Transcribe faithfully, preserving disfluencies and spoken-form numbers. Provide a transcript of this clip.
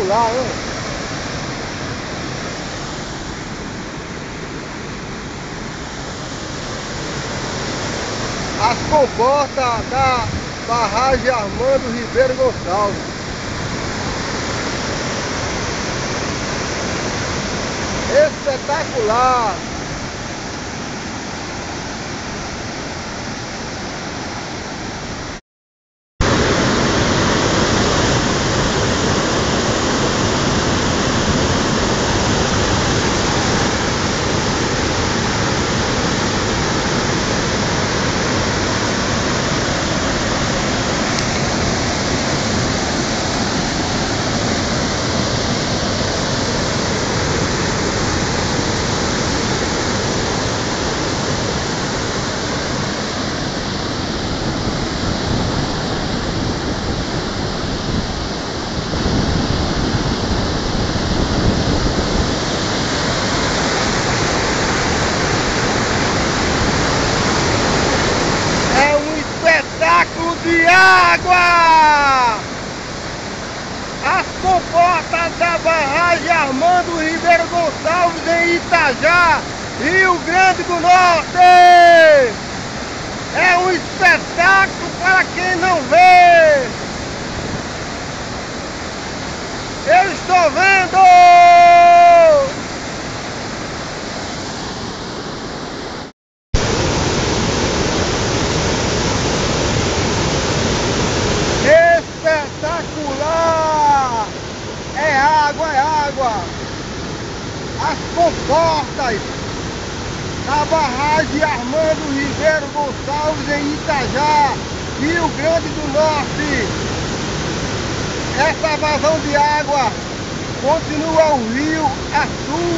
espetacular, né? As comportas da barragem Armando Ribeiro Gonçalves. Espetacular! Espetáculo de água! As comportas da barragem Armando Ribeiro Gonçalves em Itajá, Rio Grande do Norte! É um espetáculo para quem não vê! Eu estou vendo! Espetacular! É água, é água! As comportas da barragem Armando Ribeiro Gonçalves em Itajá, Rio Grande do Norte. Essa vazão de água continua o rio a sul